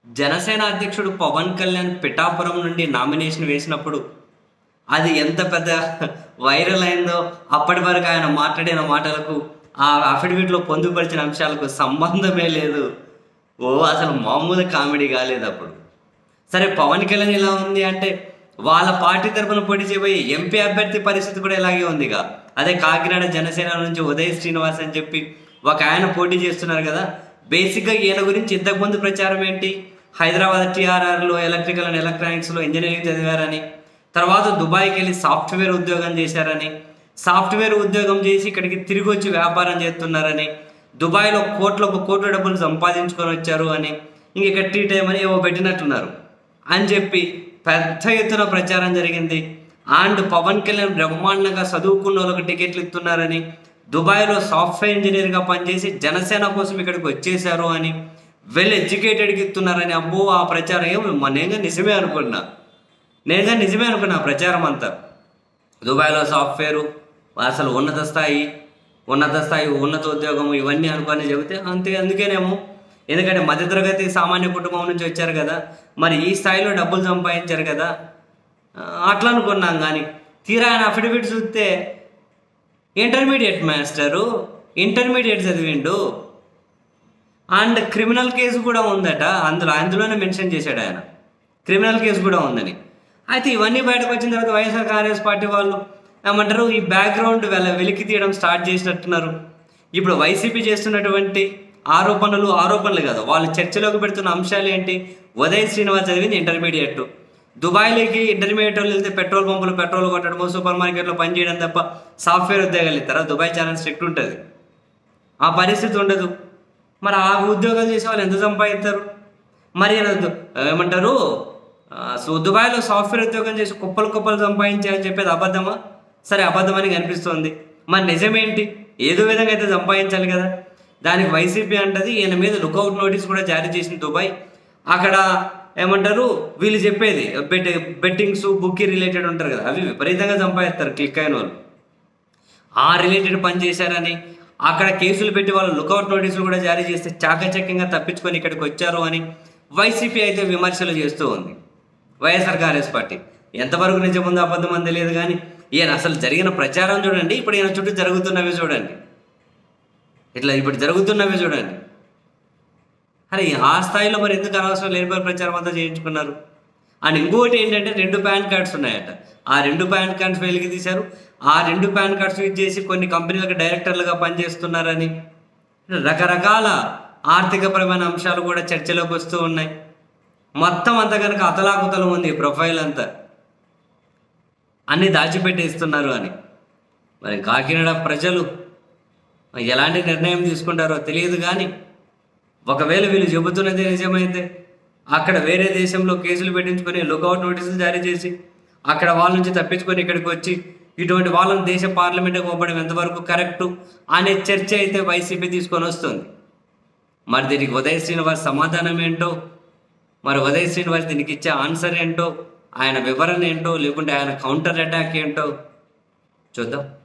జనసేన అధ్యక్షుడు పవన్ కళ్యాణ్ పిఠాపురం నుండి నామినేషన్ వేసినప్పుడు అది ఎంత పెద్ద వైరల్ అయిందో, అప్పటి వరకు ఆయన మాట్లాడిన మాటలకు ఆ అఫిడవిట్లో పొందుపరిచిన అంశాలకు సంబంధమే లేదు. అసలు మామూలు కామెడీ కాలేదు అప్పుడు. సరే, పవన్ కళ్యాణ్ ఇలా ఉంది అంటే వాళ్ళ పార్టీ తరఫున పోటీ చేయబోయే ఎంపీ అభ్యర్థి పరిస్థితి కూడా ఇలాగే ఉందిగా. అదే కాకినాడ జనసేన నుంచి ఉదయ్ శ్రీనివాస్ అని చెప్పి ఒక ఆయన పోటీ చేస్తున్నారు కదా. బేసిక్గా ఈయన గురించి ఇంతకుముందు ప్రచారం ఏంటి, హైదరాబాద్ టీఆర్ఆర్లో ఎలక్ట్రికల్ అండ్ ఎలక్ట్రానిక్స్లో ఇంజనీరింగ్ చదివారని, తర్వాత దుబాయ్కి వెళ్ళి సాఫ్ట్వేర్ ఉద్యోగం చేశారని, సాఫ్ట్వేర్ ఉద్యోగం చేసి ఇక్కడికి తిరిగి వచ్చి వ్యాపారం చేస్తున్నారని, దుబాయ్లో కోట్ల డబ్బులు సంపాదించుకొని వచ్చారు అని, ఇంక ఇక్కడ టీ టైం అని ఏవో పెట్టినట్టున్నారు అని చెప్పి పెద్ద ఎత్తున ప్రచారం జరిగింది. అండ్ పవన్ కళ్యాణ్ బ్రహ్మాండంగా చదువుకున్న వాళ్ళకి టికెట్లు ఇస్తున్నారని, దుబాయ్లో సాఫ్ట్వేర్ ఇంజనీర్గా పనిచేసి జనసేన కోసం ఇక్కడికి వచ్చేసారు అని, వెల్ ఎడ్యుకేటెడ్కి ఇస్తున్నారని. అబ్బో, ఆ ప్రచారం ఏమో నేనుగా నిజమే అనుకున్నా ఆ ప్రచారం అంతా. దుబాయ్లో సాఫ్ట్వేరు, అసలు ఉన్నత స్థాయి ఉన్నత ఉద్యోగం ఇవన్నీ అనుకొని చెబితే అందుకేనేమో, ఎందుకంటే మధ్యతరగతి సామాన్య కుటుంబం నుంచి వచ్చారు కదా, మరి ఈ స్థాయిలో డబ్బులు సంపాదించారు కదా, అట్లా అనుకున్నాం. కానీ తీరా ఆయన అఫిడవిట్ చూస్తే ఇంటర్మీడియట్ మాస్టరు, ఇంటర్మీడియట్ చదివిండు, అండ్ క్రిమినల్ కేసు కూడా ఉందట. అందులోనే మెన్షన్ చేశాడు ఆయన, క్రిమినల్ కేసు కూడా ఉందని. అయితే ఇవన్నీ బయటకు వచ్చిన తర్వాత వైఎస్ఆర్ కాంగ్రెస్ పార్టీ వాళ్ళు ఏమంటారు, ఈ బ్యాక్గ్రౌండ్ వెలికి తీయడం స్టార్ట్ చేసినట్టున్నారు. ఇప్పుడు వైసీపీ చేస్తున్నటువంటి ఆరోపణలు కాదు, వాళ్ళు చర్చలోకి పెడుతున్న అంశాలు ఏంటి, ఉదయ్ శ్రీనివాస్ చదివింది ఇంటర్మీడియట్, దుబాయ్లోకి ఇంటర్మీడియట్ వాళ్ళు వెళ్తే పెట్రోల్ పంపులు పెట్రోల్ కొట్టడము, సూపర్ మార్కెట్లో పనిచేయడం తప్ప సాఫ్ట్వేర్ ఉద్యోగాలు ఇస్తారా? దుబాయ్ చాలా స్ట్రిక్ట్ ఉంటుంది, ఆ పరిస్థితి ఉండదు. మరి ఆ ఉద్యోగాలు చేసే వాళ్ళు ఎంత సంపాదిస్తారు? మరి ఏమంటారు, దుబాయ్లో సాఫ్ట్వేర్ ఉద్యోగం చేసి కుప్పలు సంపాదించాలని చెప్పేది అబద్ధమా? సరే, అబద్ధమని కనిపిస్తోంది. మరి నిజమేంటి? ఏదో విధంగా అయితే సంపాదించాలి కదా. దానికి వైసీపీ అంటది ఈయన మీద లుకౌట్ నోటీస్ కూడా జారీ చేసిన దుబాయ్. అక్కడ ఏమంటారు, వీళ్ళు చెప్పేది బెట్టింగ్స్ బుక్కి రిలేటెడ్ ఉంటారు కదా, అవి విపరీతంగా సంపాదిస్తారు క్లిక్ అయిన వాళ్ళు. ఆ రిలేటెడ్ పని చేశారని అక్కడ కేసులు పెట్టి వాళ్ళు లుకౌట్ నోటీసులు కూడా జారీ చేస్తే చాకచక్యంగా తప్పించుకొని ఇక్కడికి వచ్చారు అని వైసీపీ అయితే విమర్శలు చేస్తూ ఉంది. వైఎస్ఆర్ కాంగ్రెస్ పార్టీ ఎంతవరకు నిజం ఉందో అబద్ధం అని తెలియదు. కానీ ఈయన అసలు జరిగిన ప్రచారం చూడండి, ఇప్పుడు ఈయన చుట్టూ జరుగుతున్నవి చూడండి, ఇప్పుడు జరుగుతున్నవి చూడండి. అరే, ఆ స్థాయిలో మరి ఎందుకు అనవసరం లేనిపోయిన ప్రచారం అంతా చేయించుకున్నారు? అండ్ ఇంకోటి ఏంటంటే 2 పాన్ కార్డ్స్ ఉన్నాయట. ఆ 2 పాన్ కార్డ్స్ వెలికి తీశారు. ఆ 2 పాన్ కార్డ్స్ యూజ్ చేసి కొన్ని కంపెనీలకు డైరెక్టర్లుగా పనిచేస్తున్నారని, రకరకాల ఆర్థికపరమైన అంశాలు కూడా చర్చలోకి వస్తూ ఉన్నాయి. మొత్తం అంతా కనుక అతలాకుతలం ఉంది ప్రొఫైల్ అంతా, అన్నీ దాచిపెట్టేస్తున్నారు అని. మరి కాకినాడ ప్రజలు ఎలాంటి నిర్ణయం తీసుకుంటారో తెలియదు. కానీ ఒకవేళ వీళ్ళు చెబుతున్నది నిజమైతే అక్కడ వేరే దేశంలో కేసులు పెట్టించుకొని లుకౌట్ నోటీసులు జారీ చేసి అక్కడ వాళ్ళ నుంచి తప్పించుకొని ఇక్కడికి వచ్చి ఇటువంటి వాళ్ళని దేశ పార్లమెంట్కి పంపడం ఎంతవరకు కరెక్టు అనే చర్చ అయితే వైసీపీ తీసుకొని వస్తుంది. మరి దీనికి ఉదయ్ శ్రీనివాస్ సమాధానం ఏంటో, మరి ఉదయ్ శ్రీనివాస్ దీనికి ఇచ్చే ఆన్సర్ ఏంటో, ఆయన వివరణ ఏంటో, లేకుంటే ఆయన కౌంటర్ అటాక్ ఏంటో చూద్దాం.